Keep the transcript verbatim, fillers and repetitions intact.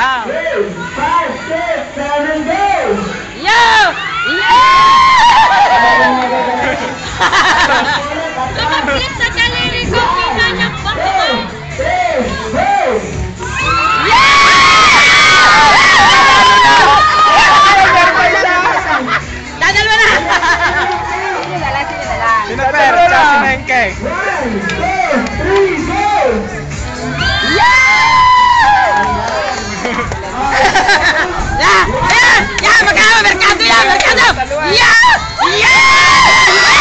lang. five, six, seven, go! Yo! Tumaklit sa daliri ko, pinanyak ba ko? Dadal mo na! Sige na lang, sige na lang. Sinaper, tsaka sinengkeng. one, two, three, go! Yeah! Yeah! Yeah! Magkano! Merkado yan! Merkado! Yeah! Yeah!